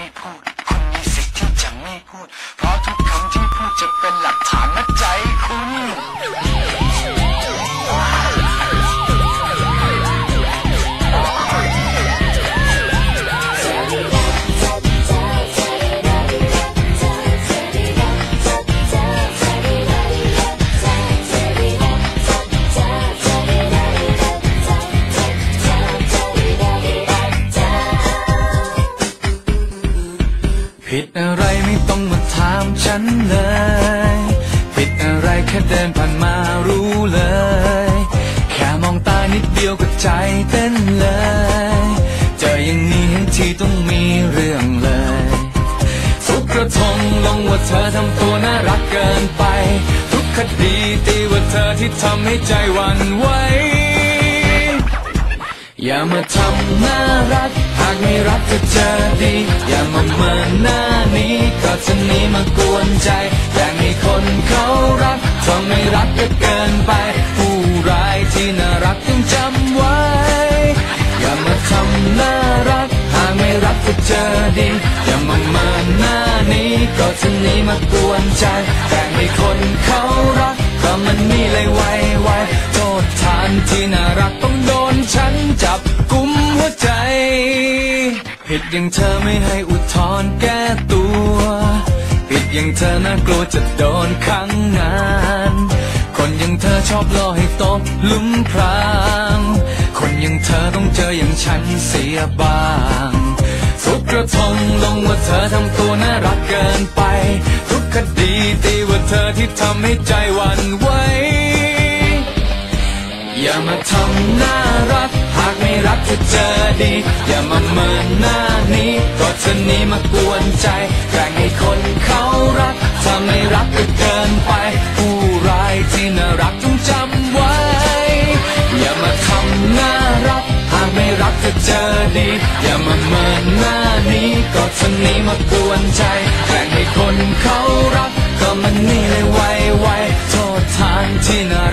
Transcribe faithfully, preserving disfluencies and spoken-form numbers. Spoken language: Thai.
ไม่พูดคุณมีสิทธิ์ที่จะไม่พูดเพราะทุกคำที่พูดจะเป็นหลักฐานมัดใจคุณผิดอะไรไม่ต้องมาถามฉันเลยผิดอะไรแค่เดินผ่านมารู้เลยแค่มองตานิดเดียวก็ใจเต้นเลยเจออย่างนี้เห็นทีต้องมีเรื่องเลยทุกกระทงลงว่าเธอทำตัวน่ารักเกินไปทุกคดีตีว่าเธอที่ทำให้ใจหวั่นไหวอย่ามาทำน่ารักหากไม่รักก็เจอดีอย่ามาเมินหน้านี้ก็จะหนีมากวนใจอยากให้คนเขารักทำไม่รักก็เกินไปผู้ร้ายที่น่ารักต้องจำไว้อย่ามาทำน่ารักหากไม่รักก็เจอดีอย่ามาเมินหน้านี้ก็จะหนีมากวนใจอยากให้คนเขารักก็มันมีเลยไวไวโทษทานที่น่ารักต้องโดนฉันจับกุมหัวใจผิดอย่างเธอไม่ให้อุทธรณ์แก้ตัวผิดอย่างเธอน่ากลัวจะโดนขังนานคนอย่างเธอชอบล่อให้ตกหลุมพรางคนอย่างเธอต้องเจออย่างฉันเสียบ้างทุกกระทงลงว่าเธอทำตัวน่ารักเกินไปทุกคดีตีว่าเธอที่ทำให้ใจหวั่นไหวอย่ามาทำน่ารักหากไม่รักจะเจอดีอย่ามาเมินหน้านี้ก็จะหนีมากวนใจแกล้งให้คนเขารักถ้าไม่รักก็เกินไปผู้ร้ายที่น่ารักต้องจำไว้อย่ามาทำน่ารักหากไม่รักจะเจอดีอย่ามาเมินหน้านี้ก็จะหนีมากวนใจแกล้งให้คนเขารักก็มันนี่เลยไวไวโทษทานที่น่า